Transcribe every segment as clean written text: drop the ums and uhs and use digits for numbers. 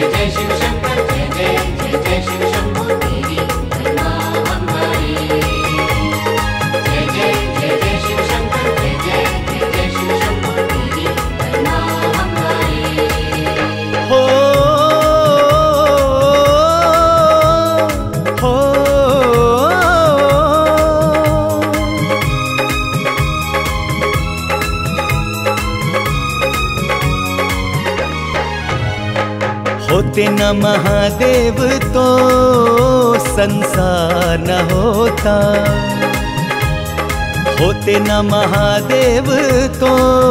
जय शिव शंकर जय जय जय जय शिव शंभो तेरी महिमा हमारी। जय जय जय जय शिव शंकर जय जय जय जय शिव शंभो तेरी महिमा हमारी। हो होते न महादेव तो संसार न होता। होते न महादेव तो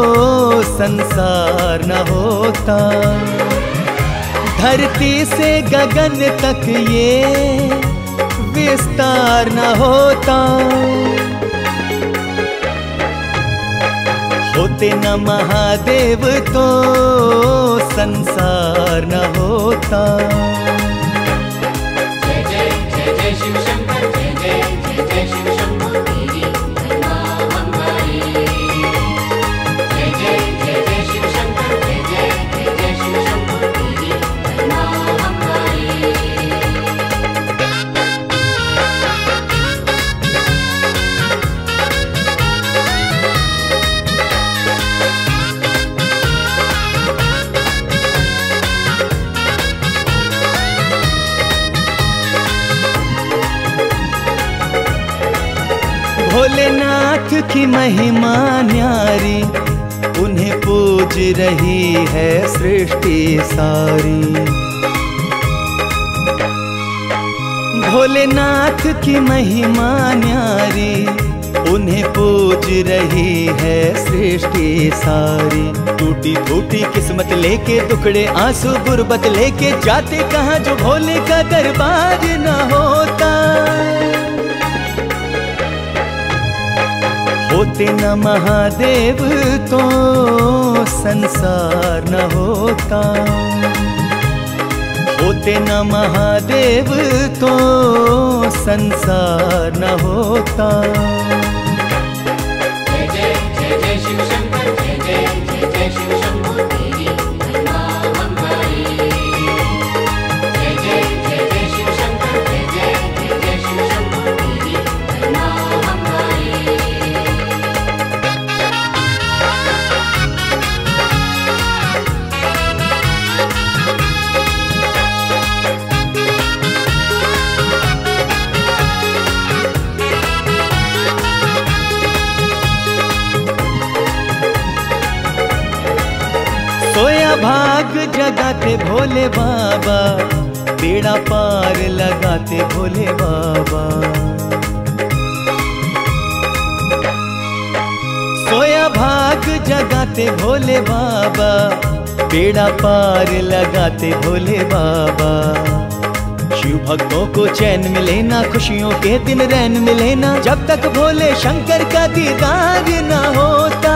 संसार न होता। धरती से गगन तक ये विस्तार न होता। होते न महादेव तो संसार न होता। जय जय जय जय शिव शंकर जय जय जय जय शिव शंभो तेरी महिमा हमारी। जय जय जय जय शिव शंकर जय जय जय जय शिव शंभो तेरी महिमा हमारी। भोलेनाथ की महिमा न्यारी, उन्हें पूज रही है सृष्टि सारी। भोलेनाथ की महिमा न्यारी, उन्हें पूज रही है सृष्टि सारी। टूटी फूटी किस्मत लेके, दुखड़े आंसू गुर्बत लेके, जाते कहाँ जो भोले का दरबार न होता। होते न महादेव तो संसार न होता। होते न महादेव तो संसार न होता। जय जय जय जय शिव शंकर जय जय जय जय शिव शंभो तेरी महिमा हमारी। जय जय जय जय शिव शंकर जय जय जय जय शिव शंभो तेरी महिमा हमारी। सोया भाग जगाते भोले बाबा, बेड़ा पार लगाते भोले बाबा। सोया भाग जगाते भोले बाबा, बेड़ा पार लगाते भोले बाबा। शिव भक्तों को चैन मिले ना, खुशियों के दिन रैन मिले ना, जब तक भोले शंकर का दीदार न होता।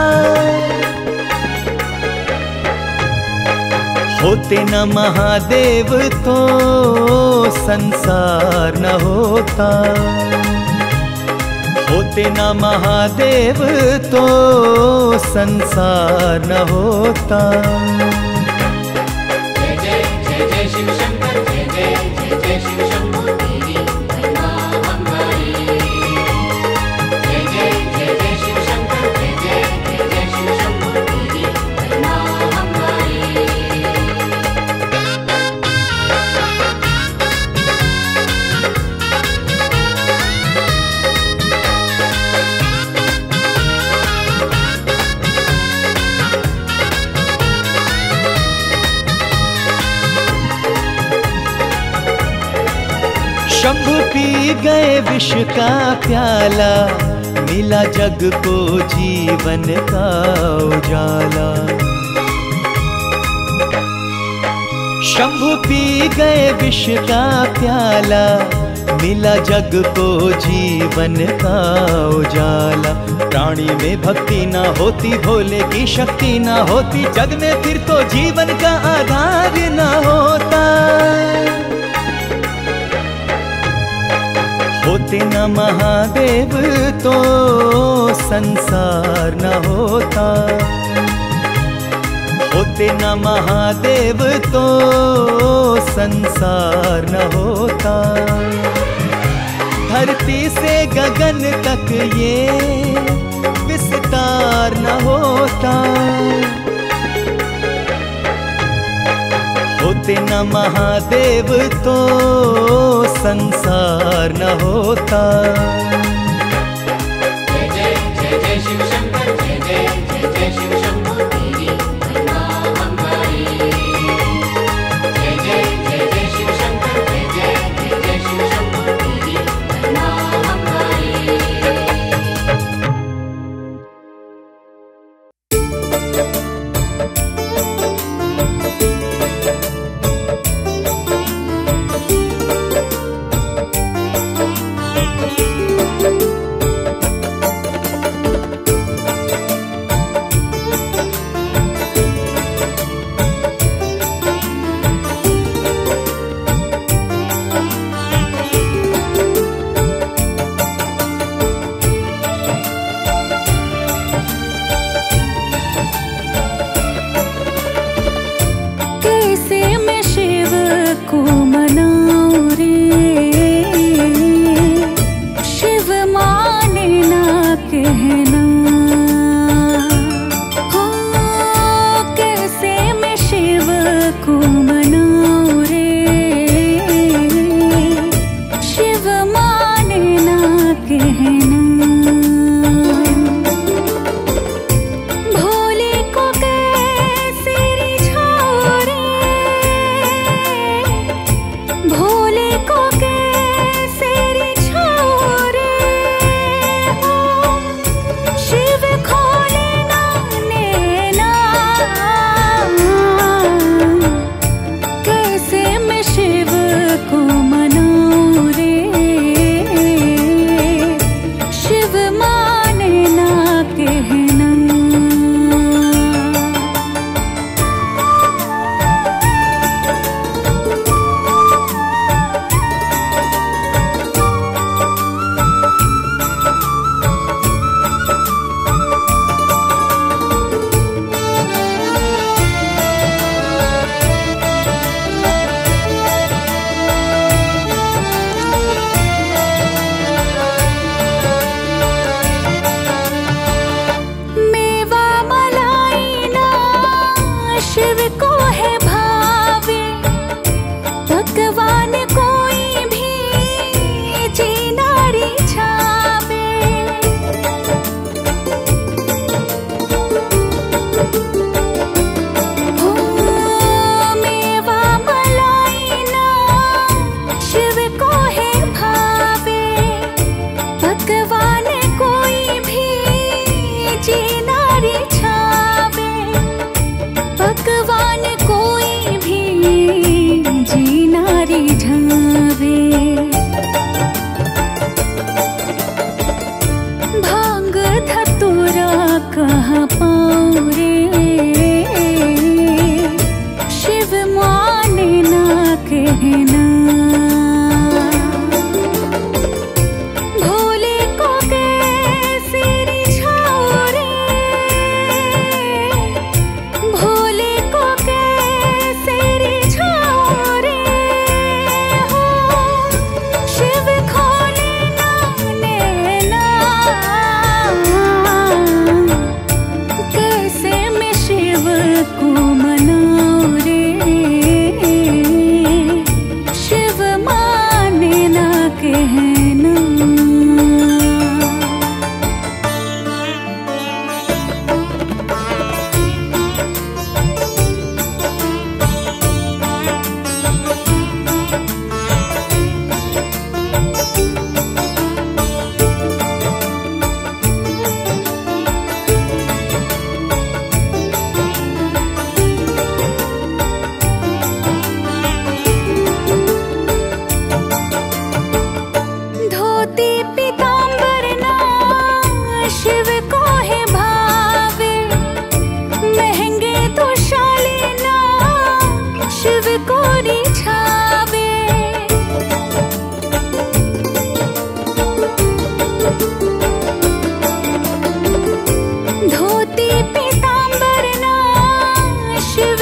होते न महादेव तो संसार न होता। होते न महादेव तो संसार न होता। जय जय जय जय शिव शंकर जय जय जय जय शिव शंभो तेरी महिमा हमारी। जय जय जय जय शिव शंकर जय जय जय जय शिव शंभो तेरी महिमा हमारी। शंभु पी गए विष का प्याला, मिला जग को जीवन का उजाला। शंभु पी गए विष का प्याला, मिला जग को जीवन का उजाला। प्राणी में भक्ति ना होती, भोले की शक्ति ना होती, जग में फिर तो जीवन का आधार ना होता। होते न महादेव तो संसार न होता। होते होते न महादेव तो संसार न होता, धरती से गगन तक ये विस्तार न होता। होते न महादेव तो संसार न होता। जय जय जय जय शिव शंकर, जय जय जय जय शिव शंभो तेरी महिमा हमारी। जय जय जय जय शिव शंकर, जय जय जय जय शिव शंभो तेरी महिमा हमारी। धोती पीतांबर ना शिव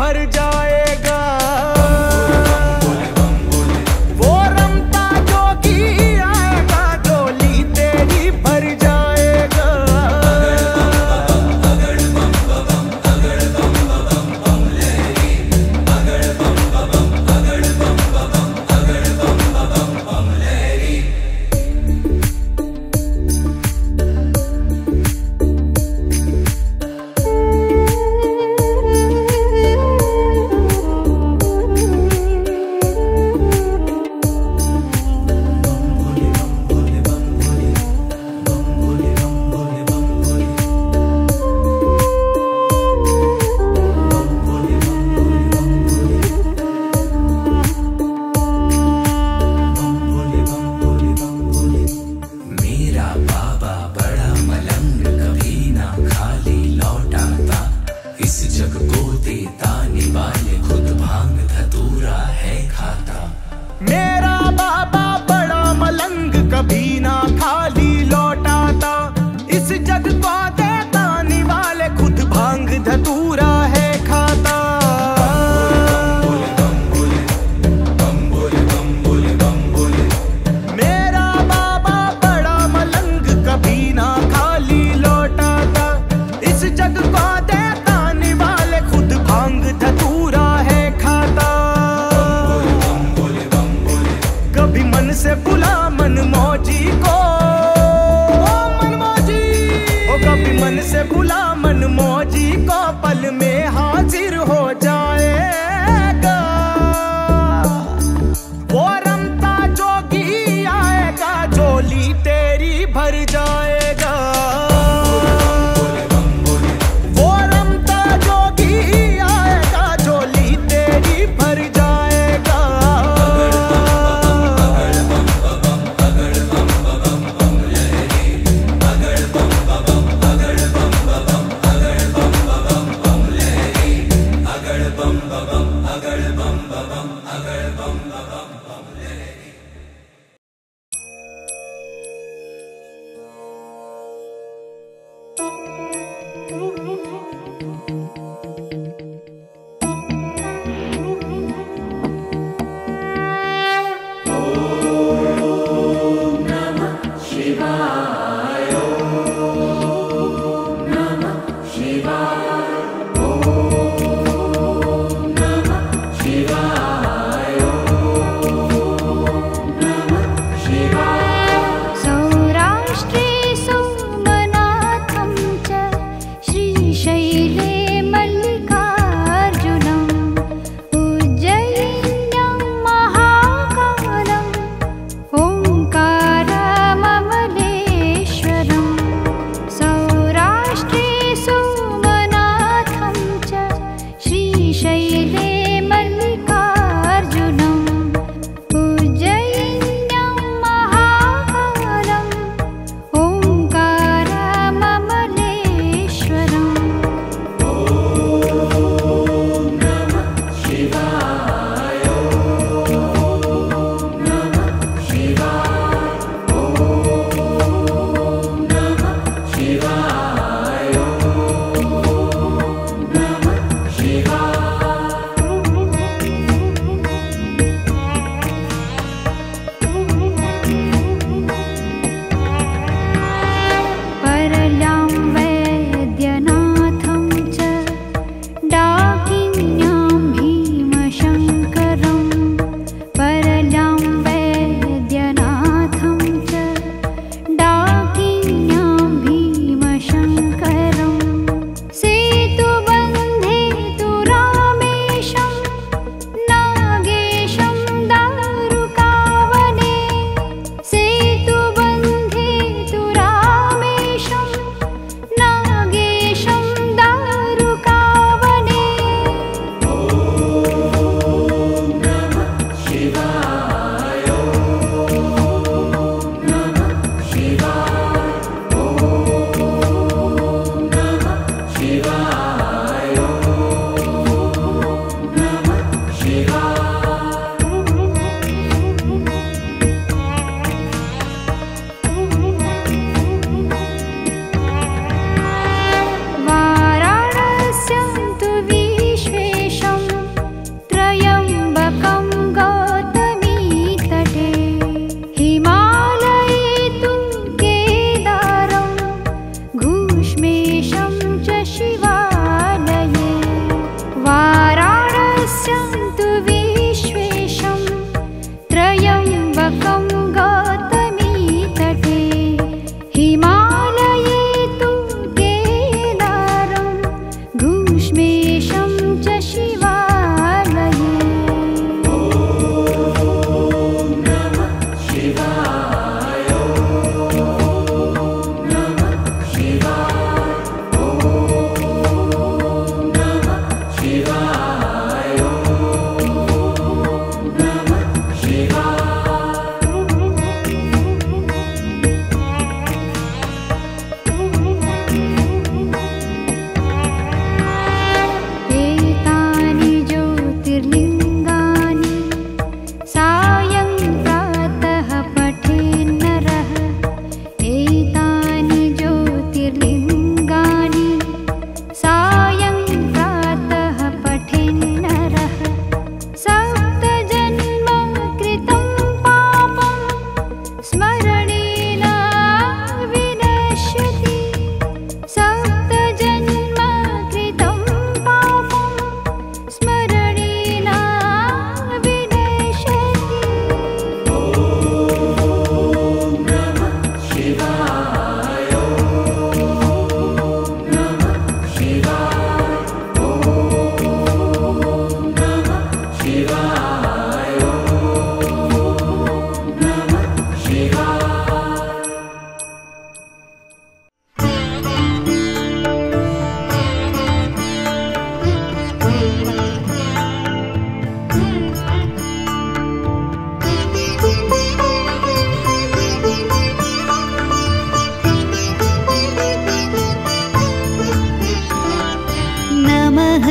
भर जाएगा। वो रमता जोगी आएगा, झोली तेरी भर जाएगा। मेरा बाबा बड़ा मलंग कभी ना खाली लौटाता, इस जग को देता निवाले खुद भांग धतूरा है खाता। मेरा बाबा बड़ा मलंग कभी ना खाली लौटाता, इस जग को देता निवाले खुद भांग धतूरा है खाता। कभी मन से बुला मन मौजी को, मन मौजी, ओ कभी मन से बुला मन मौजी को, पल में हाजिर हो जाएगा। वो रमता जोगी आएगा, झोली तेरी भर जाएगा। वो रमता जोगी आएगा, झोली तेरी भर जाएगा।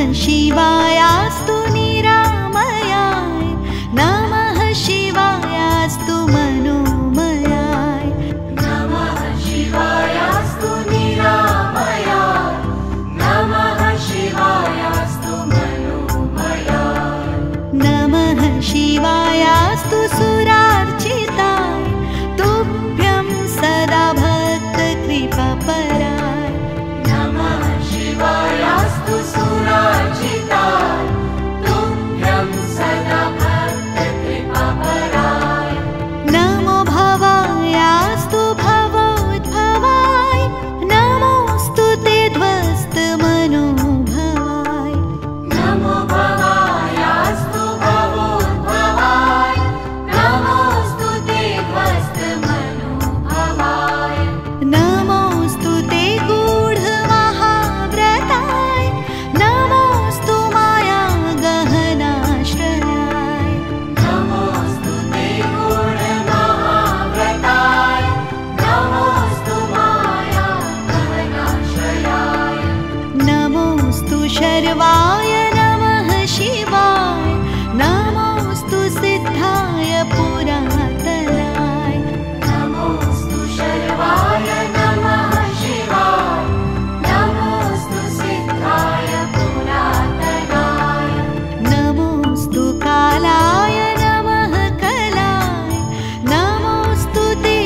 शिवायास्तु निरामयाय, नमः शिवायास्तु मनोमयाय, नमः शिवायास्तु निरामयाय, नमः शिवायास्तु मनोमयाय, नमः शिवायास्तु सुरार्चिताय, तुभ्यं सदा भक्तकृपापराय, नमः शिवायास्तु सुरार्चिताय, तुभ्यं सदा भक्तकृपापराय, नमो भवायास्तु भवोद्भवाय, नमोऽस्तु ते ध्वस्तमनोभवाय, नमो भवायास्तु भवोद्भवाय, नमोऽस्तु ते ध्वस्तमनोभवाय, नमोऽस्तु ते गूढमहाव्रताय, नमोऽस्तु माया गहनाश्रयाय, नमोऽस्तु ते गूढमहाव्रताय, नमोऽस्तु माया गहनाश्रयाय, नमोऽस्तु शर्वाय नमः शिवाय, नमोऽस्तु सिद्धाय पुरातनाय, नमोऽस्तु शर्वाय नमः शिवाय, नमोऽस्तु सिद्धाय पुरातनाय, नमोऽस्तु कालाय नमः कलाय, नमोऽस्तु ते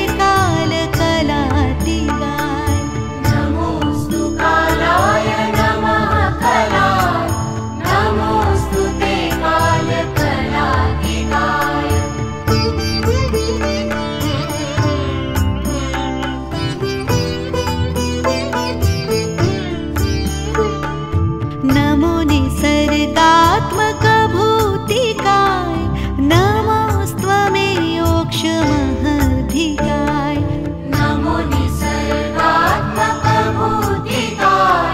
कालकलातिगाय, नमोऽस्तु कालाय नमः कलाय, नमोऽस्तु ते कालकलातिगाय, नमो निसर्गात्मकभूतिकाय, नमोऽस्त्वमेयोक्षमहधिकाय, नमो निसर्गात्मकभूतिकाय,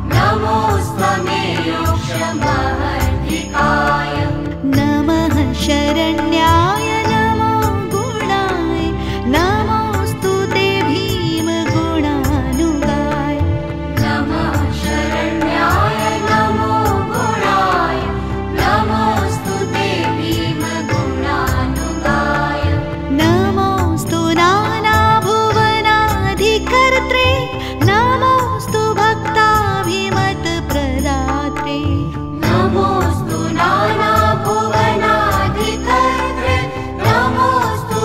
नमोऽस्त्वमेयोक्षमहधिकाय, नमः शरण्याय नमो गुणाय, नमोऽस्तु ते भीमगुणानुगाय, नमः शरण्याय नमो गुणाय, नमोऽस्तु ते भीमगुणानुगाय, नमोऽस्तु नानाभुवनाधिकर्त्रे, नमोऽस्तु भक्ताभिमतप्रदात्रे, नमोऽस्तु नानाभुवनाधिकर्त्रे, नमोऽस्तु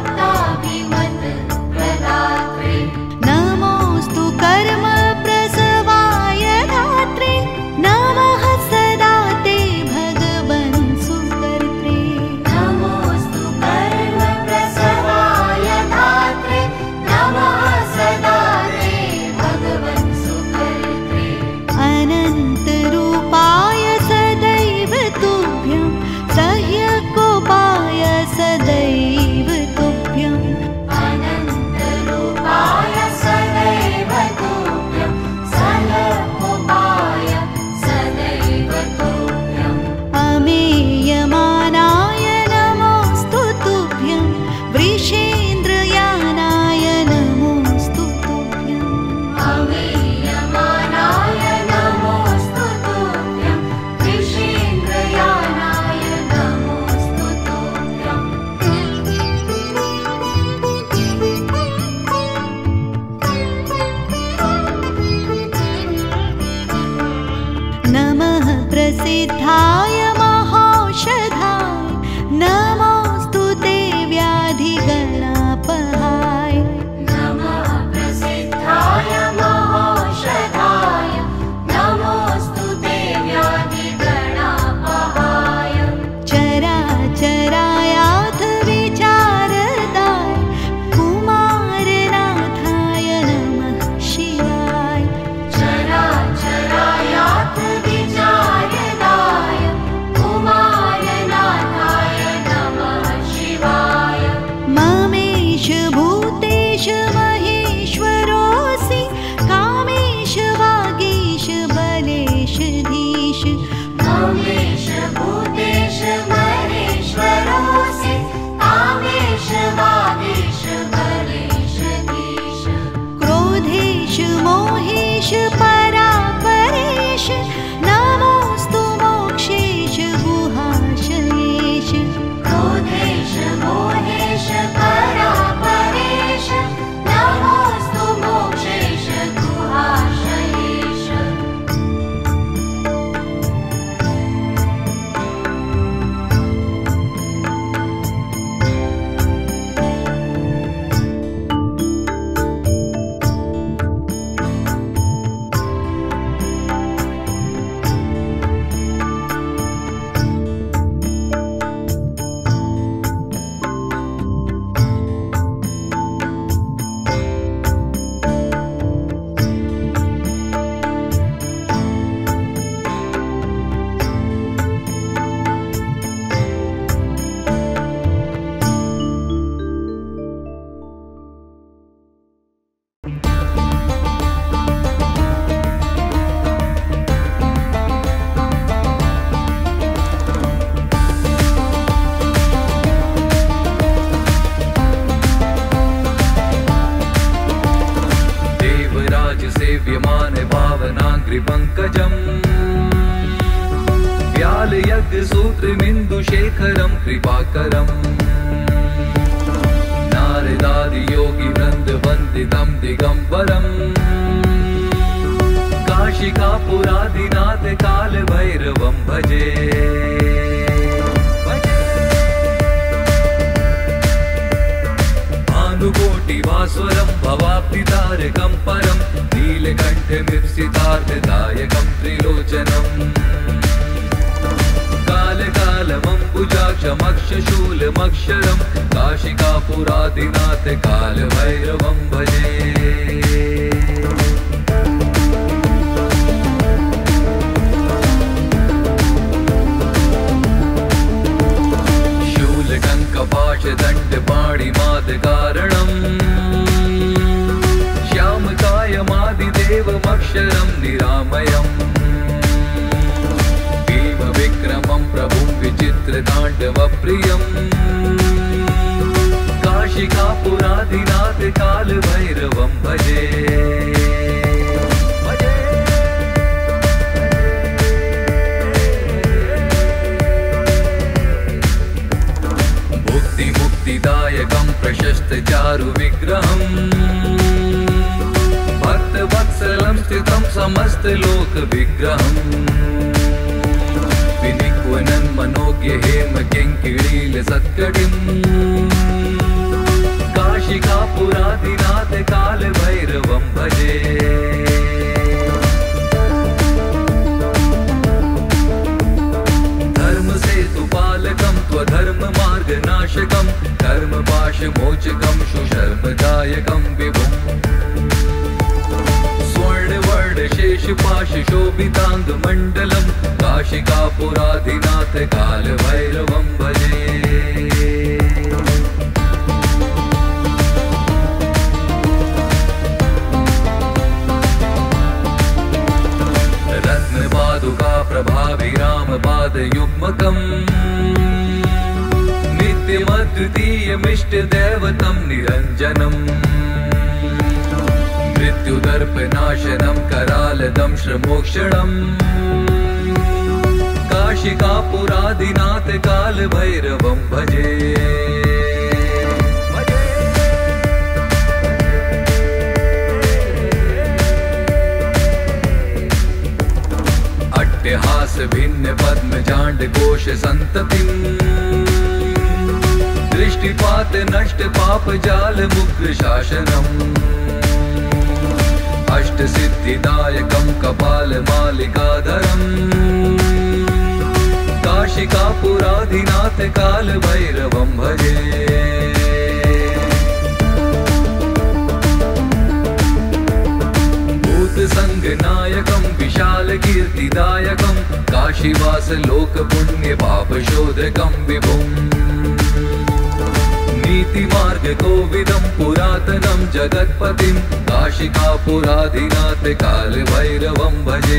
भक्ताभिमतप्रदात्रे, नमोऽस्तु कर्मप्रसवाय धात्रे, नमः सदा ते भगवन् सुकर्त्रे, नमोऽस्तु कर्मप्रसवाय धात्रे, नमः सदा ते भगवन् सुकर्त्रे, अनन्तरूपाय सदैव तुभ्यं, सह्यकोपाय सदैव तुभ्यम्, अनन्तरूपाय सदैव तुभ्यं, सलकोपाय सदैव तुभ्यम्, अमेयमानाय नमोऽस्तु तुभ्यं, वृषेन्द्रयानाय नमोऽस्तु तुभ्यम्, अमेयमानाय नमोऽस्तु तुभ्यं, विषेन्द्रयानाय नमोऽस्तु तुभ्यम्, नमः प्रसिद्धाय महौषधाय, नमोऽस्तु ते व्याधिगणापहाय, नमः प्रसिद्धाय महौषधाय, नमोऽस्तु ते व्याधिगणापहाय, चराचरायाथ विचारदाय, कुमारनाथाय नमः शिवाय, चराचरायाथ विचारदाय, यज्ञ सूत्र बिंदु शेखरम कृपाकरम नारदादि योगी वृंद वंदितम दिगंबरम काशिकापुरादिनाथ काल भैरवम भजे भानुकोटि भास्वरम भवाप्तितारकम परम नीलकंठमिप्सितार्थदायकम त्रिलोचनम कालकालमम्बुजाक्षमक्षशूलमक्षरम काशिकापुरादिनाथ काल भैरवम भजे शूलटङ्कपाशदण्डपाणिमादकारणम् श्यामकायमादिदेवमक्षरं निरामयम् भीमविक्रमं प्रभुं विचित्रताण्डवप्रियम् काशिकापुरादिनाथ कालभैरवं भजे मुक्तिदायकं प्रशस्त चारु विग्रहम् भक्तवत्सलं स्थितं समस्त लोक विग्रहम् विनिक्वनं मनोज्ञ हेम किङ्किणील सत्कटिम् काशिकापुरादिनाथ काल भैरवं भजे धर्मसेतुपालकं त्वधर्म मार्गनाशकं कर्मपाशमोचकं सुशर्मदायकं विभुम् स्वर्णवर्णशेषपाशशोभिताङ्गमण्डलं काशिकापुरादिनाथ कालभैरवं भजे रत्नपादुका प्रभाभिरामपादयुग्मकम् नित्यमद्वितीयमिष्टदैवतं निरञ्जनम् मृत्युदर्पनाशनं करालदं श्रमोक्षणम् काशिकापुरादिनाथ कालभैरवं भजे अट्टहास भिन्न पद्मजाण्ड कोश संततिम् दृष्टिपात नष्ट पाप जाल मुग्र शासनम् अष्ट सिद्धिदायकं कपाल मालिकाधरम् काशिकापुरादिनाथ काल भैरवं भजे भूत संगनायकं विशाल कीर्तिदायकं काशीवास लोक पुण्य पाप शोधकं विभुम् नीति मार्ग कोविदं पुरातनं जगत्पतिं काशिकापुरादिनाथ काल भैरवं भजे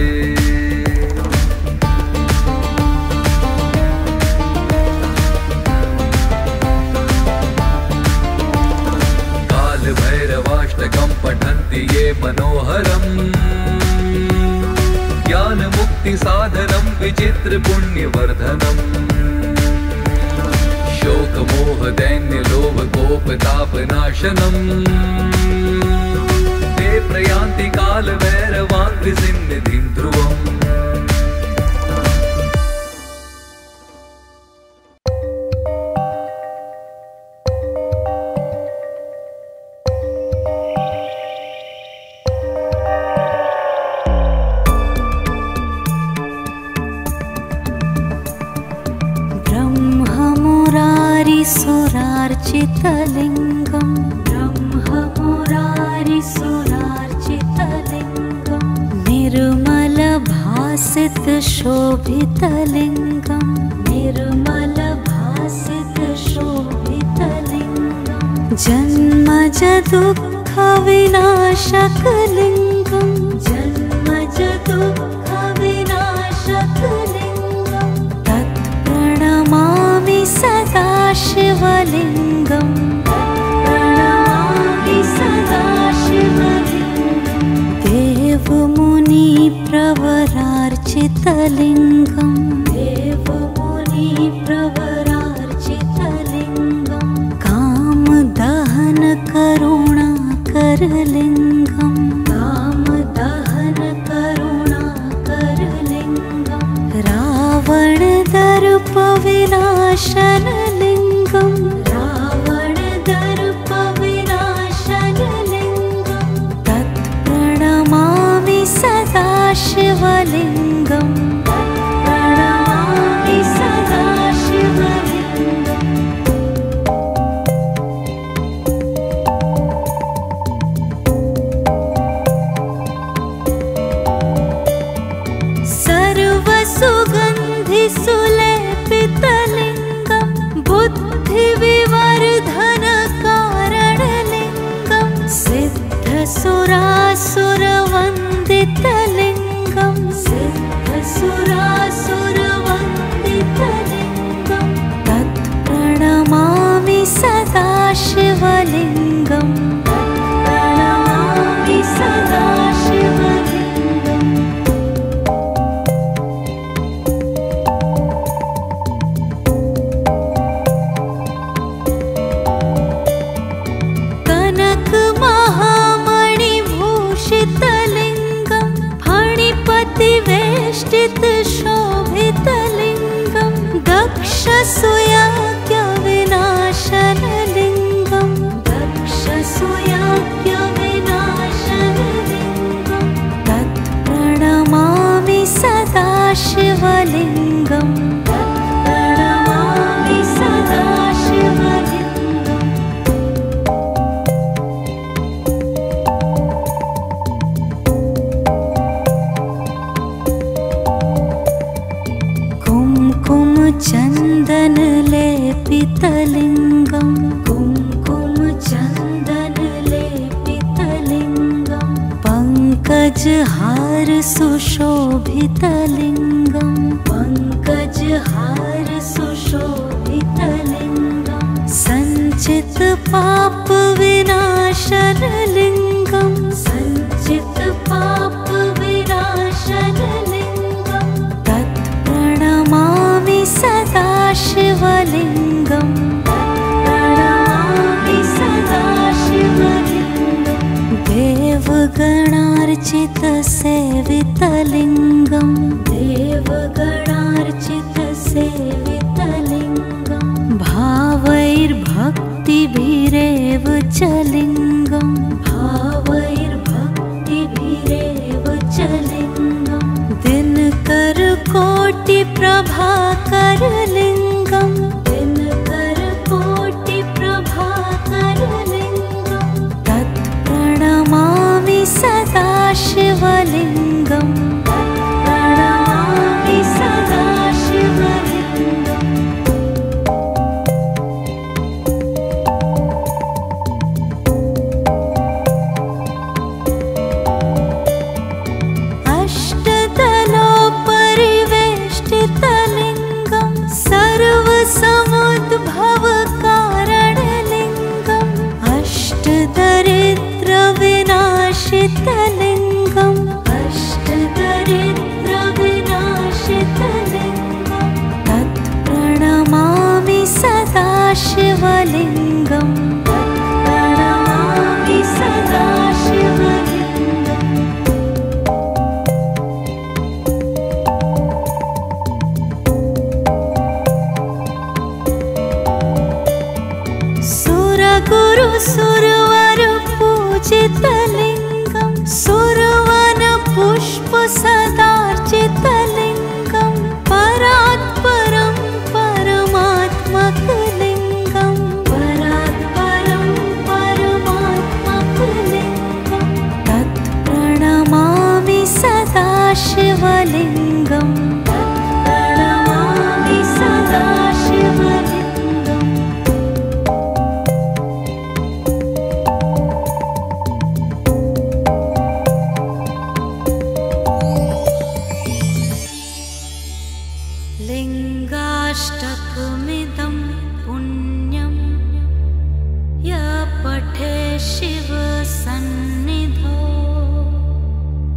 काल भैरवाष्टकं पठन्ति ये मनोहरम् ज्ञान मुक्ति साधनं विचित्र पुण्यवर्धनम् शोक मोह दैन्य लोभ कोप ताप नाशनम् ते प्रयान्ति काल भैरवाङ्घ्रिसिन्निधिं ध्रुवम् सुरार्चितलिङ्गं ब्रह्ममुरारिसुरार्चितलिङ्गं निर्मलभासितशोभितलिङ्गं निर्मलभासितशोभितलिङ्गं जन्मजदुःखविनाशकलिङ्गं जन्मजदुःखविनाशकलिङ्गं तत्प्रणमामि सदा शिवलिङ्गं प्रणमामि सदा शिवलिङ्गं देवमुनिप्रवरार्चितलिङ्गं प्रवरार्चितलिङ्गं कामदहन करुणाकरलिङ्गं कामदहन करुणाकरलिङ्गं रावणदर्पविनाशनलिङ्गं रावणदर्पविनाशनलिङ्गं तत्प्रणमामि सदा शिवलिङ्गं प्रणमामि सदा शिवलिङ्गम् सर्वसुगन्धिसुलेपितलिङ्गं बुद्धिविवर्धनकारणलिङ्गं सिद्धसुरासुरवन्दितलिङ्गं सिद्धसुरासुरवन्दितलिङ्गं तत्प्रणमामि सदा शिवलिङ्गं प्रणमामि सदा शिवलिङ्गम् कनकमहामणिभूषितलिङ्गं फणिपतिवेष्टितशोभितलिङ्गं दक्षसूयाज्ञविनाशनलिङ्गं दक्षसूयाज्ञविनाशनलिङ्गं तत्प्रणमामि सदा शिवलिङ्गं प्रणमामि सदा शिवलिङ्गम् कुङ्कुमचन्दनलेपितलिङ्गं कुङ्कुमचन्दनलेपितलिङ्गं पङ्कजहार सुशोभितलिङ्गं पङ्कजहार सुशोभितलिङ्गं सञ्चितपापविनाशनलिङ्गं सञ्चितपापविनाशनलिङ्गं तत्प्रणमामि सदा शिवलिङ्गं प्रणमामि सदा शिवलिङ्गं देवगणार्चितसेवितलिङ्गं देवगणार्चितसेवितलिङ्गं भावैर्भक्तिभिरेव च लिङ्गं भावैर्भक्तिभिरेव च लिङ्गं दिनकरकोटिप्रभाकरलिङ्गं दिनकरकोटिप्रभाकरलिङ्गं तत्प्रणमामि सदा शिवलिङ्गं प्रणमामि सदा शिवलिङ्गम् अष्टदलोपरिवेष्टितलिङ्गं सर्वसमुद्भवकारणलिङ्गं अष्टदरिद्रविनाशितलिङ्गं अष्टदरिद्रविनाशितलिङ्गं तत्प्रणमामि सदा शिवलिङ्गं प्रणमामि सदा शिवलिङ्गम् सुरगुरुसुरवरपूजितलिङ्गं सुरवनपुष्पसदार्चितलिङ्गं परात्परं परमात्मकलिङ्गं परात्परं परमात्मकलिङ्गं तत्प्रणमामि सदा शिवलिङ्गं प्रणमामि सदा शिवलिङ्गम् लिङ्गाष्टकमिदं पुण्यं य पठे शिवसन्निधौ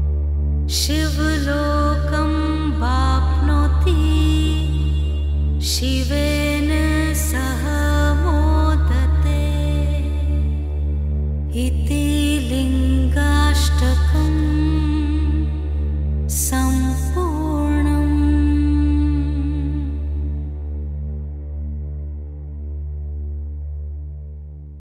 शिवलोकं वाप्नोति शिवे